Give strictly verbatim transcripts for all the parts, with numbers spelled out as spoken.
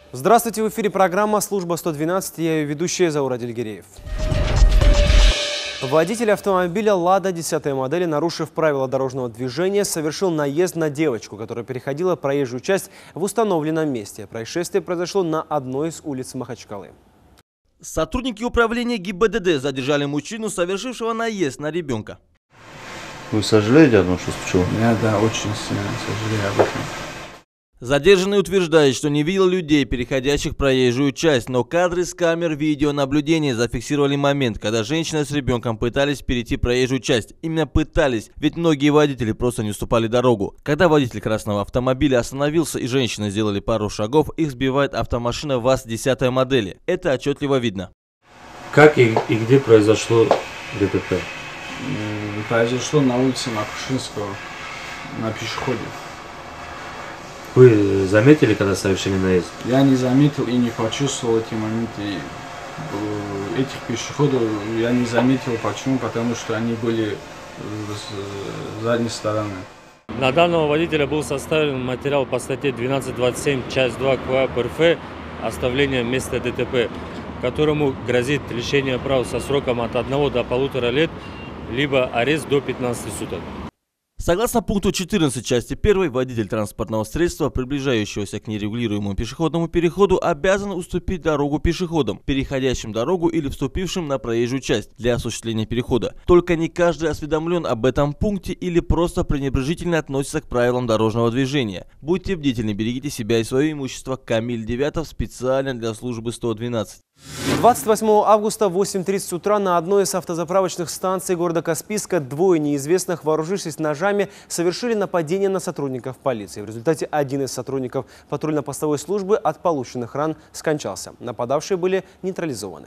Здравствуйте, в эфире программа «Служба сто двенадцать», я ее ведущая Заур Адильгереев. Водитель автомобиля «Лада» десятой модели, нарушив правила дорожного движения, совершил наезд на девочку, которая переходила проезжую часть в установленном месте. Происшествие произошло на одной из улиц Махачкалы. Сотрудники управления ГИБДД задержали мужчину, совершившего наезд на ребенка. Вы сожалеете о том, что случилось? Я, да, очень сильно сожалею об этом. Задержанный утверждает, что не видел людей, переходящих проезжую часть, но кадры с камер видеонаблюдения зафиксировали момент, когда женщина с ребенком пытались перейти проезжую часть. Именно пытались, ведь многие водители просто не уступали дорогу. Когда водитель красного автомобиля остановился и женщины сделали пару шагов, их сбивает автомашина ВАЗ десятой модели. Это отчетливо видно. Как и, и где произошло ДТП? Произошло на улице Макушинского, на пешеходе. Вы заметили, когда совершили наезд? Я не заметил и не почувствовал эти моменты. Этих пешеходов я не заметил. Почему? Потому что они были с задней стороны. На данного водителя был составлен материал по статье двенадцать двадцать семь, часть два КУАП РФ «Оставление места ДТП», которому грозит лишение прав со сроком от одного до полутора лет, либо арест до пятнадцати суток. Согласно пункту четырнадцать части первой, водитель транспортного средства, приближающегося к нерегулируемому пешеходному переходу, обязан уступить дорогу пешеходам, переходящим дорогу или вступившим на проезжую часть для осуществления перехода. Только не каждый осведомлен об этом пункте или просто пренебрежительно относится к правилам дорожного движения. Будьте бдительны, берегите себя и свое имущество. Камиль Девятов специально для службы сто двенадцать. двадцать восьмого августа в восемь тридцать утра на одной из автозаправочных станций города Каспийска двое неизвестных, вооружившись ножами, совершили нападение на сотрудников полиции. В результате один из сотрудников патрульно-постовой службы от полученных ран скончался. Нападавшие были нейтрализованы.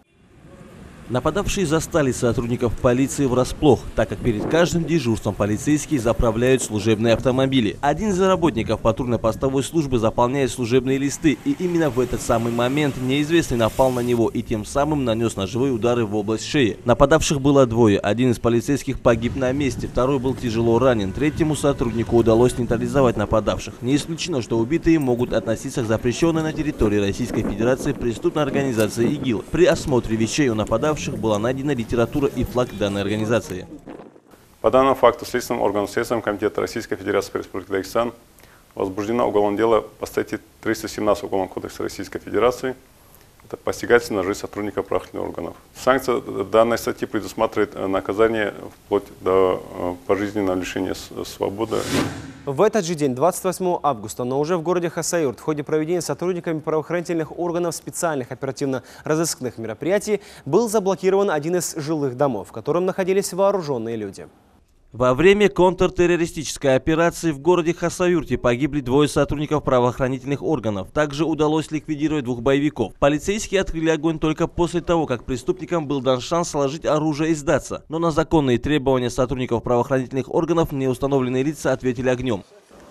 Нападавшие застали сотрудников полиции врасплох, так как перед каждым дежурством полицейские заправляют служебные автомобили. Один из работников патрульно-постовой службы заполняет служебные листы, и именно в этот самый момент неизвестный напал на него и тем самым нанес ножевые удары в область шеи. Нападавших было двое. Один из полицейских погиб на месте, второй был тяжело ранен. Третьему сотруднику удалось нейтрализовать нападавших. Не исключено, что убитые могут относиться к запрещенной на территории Российской Федерации преступной организации ИГИЛ. При осмотре вещей у нападавших была найдена литература и флаг данной организации. По данному факту Следственным органом Следственного комитета Российской Федерации по Республике Дагестан возбуждено уголовное дело по статье триста семнадцать Уголовного кодекса Российской Федерации. Это посягательство на жизнь сотрудников правоохранительных органов. Санкция данной статьи предусматривает наказание вплоть до пожизненного лишения свободы. В этот же день, двадцать восьмого августа, но уже в городе Хасавюрт, в ходе проведения сотрудниками правоохранительных органов специальных оперативно-розыскных мероприятий, был заблокирован один из жилых домов, в котором находились вооруженные люди. Во время контртеррористической операции в городе Хасавюрте погибли двое сотрудников правоохранительных органов. Также удалось ликвидировать двух боевиков. Полицейские открыли огонь только после того, как преступникам был дан шанс сложить оружие и сдаться. Но на законные требования сотрудников правоохранительных органов неустановленные лица ответили огнем.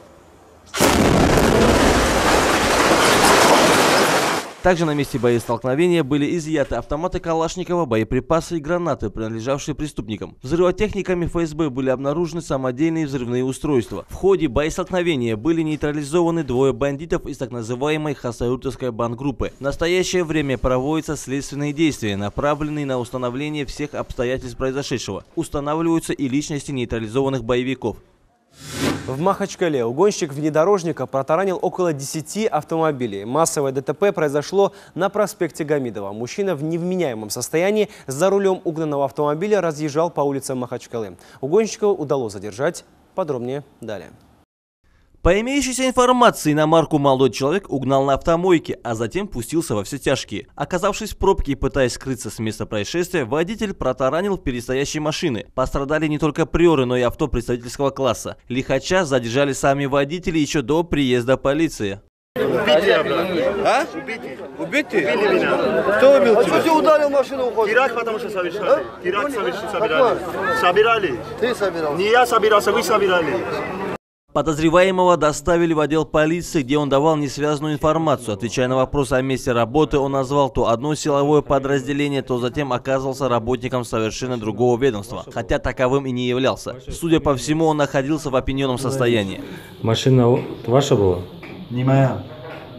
Также на месте боестолкновения были изъяты автоматы Калашникова, боеприпасы и гранаты, принадлежавшие преступникам. Взрывотехниками ФСБ были обнаружены самодельные взрывные устройства. В ходе боестолкновения были нейтрализованы двое бандитов из так называемой Хасавюртовской бандгруппы. В настоящее время проводятся следственные действия, направленные на установление всех обстоятельств произошедшего. Устанавливаются и личности нейтрализованных боевиков. В Махачкале угонщик внедорожника протаранил около десяти автомобилей. Массовое ДТП произошло на проспекте Гамидова. Мужчина в невменяемом состоянии за рулем угнанного автомобиля разъезжал по улицам Махачкалы. Угонщика удалось задержать. Подробнее далее. По имеющейся информации, иномарку молодой человек угнал на автомойке, а затем пустился во все тяжкие. Оказавшись в пробке и пытаясь скрыться с места происшествия, водитель протаранил впереди стоящей машины. Пострадали не только приоры, но и авто представительского класса. Лихача задержали сами водители еще до приезда полиции. Убейте, а? Убейте. Убейте? Убили меня. Кто убил тебя? А что ты ударил машину уходит? Теракт, потому что совершали. А? Теракт совершили, собирали. Собирали. Ты собирал? Не я собирался, вы собирали. Подозреваемого доставили в отдел полиции, где он давал несвязанную информацию. Отвечая на вопросы о месте работы, он назвал то одно силовое подразделение, то затем оказывался работником совершенно другого ведомства, хотя таковым и не являлся. Судя по всему, он находился в опьяненном состоянии. Машина ваша была? Не моя.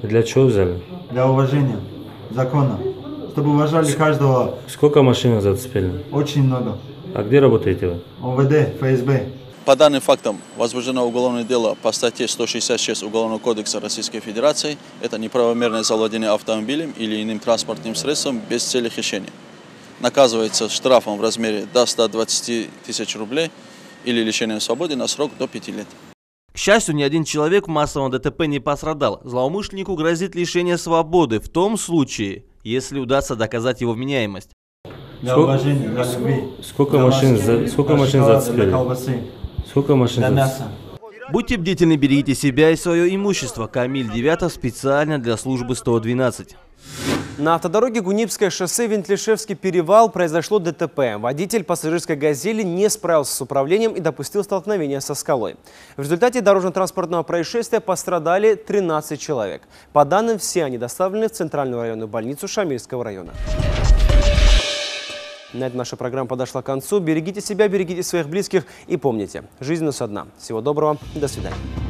Для чего взяли? Для уважения закона. Чтобы уважали каждого. Сколько машин зацепили? Очень много. А где работаете вы? ОВД, ФСБ. По данным фактам возбуждено уголовное дело по статье сто шестьдесят шесть Уголовного кодекса Российской Федерации. Это неправомерное завладение автомобилем или иным транспортным средством без цели хищения. Наказывается штрафом в размере до ста двадцати тысяч рублей или лишением свободы на срок до пяти лет. К счастью, ни один человек в массовом ДТП не пострадал. Злоумышленнику грозит лишение свободы в том случае, если удастся доказать его вменяемость. Для уважения, для любви. Сколько для машин, маски, за, сколько для машин шоколада, зацепили? для колбасы, Сколько машин для зацепили? мяса. Будьте бдительны, берегите себя и свое имущество. Камиль Девятов специально для службы сто двенадцать. На автодороге Гунипское шоссе, Вентлишевский перевал, произошло ДТП. Водитель пассажирской «Газели» не справился с управлением и допустил столкновение со скалой. В результате дорожно-транспортного происшествия пострадали тринадцать человек. По данным, все они доставлены в Центральную районную больницу Шамильского района. На этом наша программа подошла к концу. Берегите себя, берегите своих близких и помните, жизнь у нас одна. Всего доброго, до свидания.